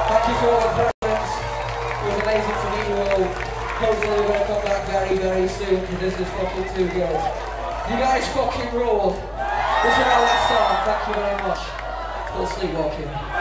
Thank you for all the presents. It was amazing to meet you all. Hopefully we're going to come back very, very soon because this is fucking too good. You guys fucking rule. This is our last song. Thank you very much. Still sleepwalking.